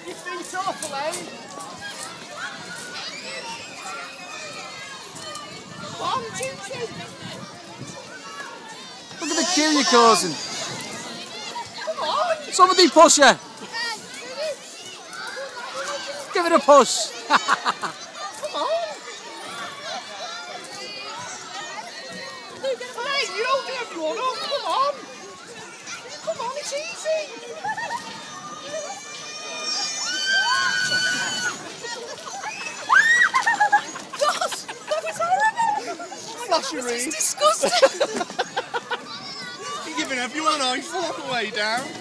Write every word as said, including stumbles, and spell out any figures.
your feet off, Elaine. Come on, Tootsie. Look at the queue you're causing. Come on. Somebody push her. Give it a push. Come on. Elaine, you're holding everyone up. Come on. Come on, it's easy. Gosh, that was horrible. Flashery. It's disgusting. You're giving everyone an eyeful on the way down.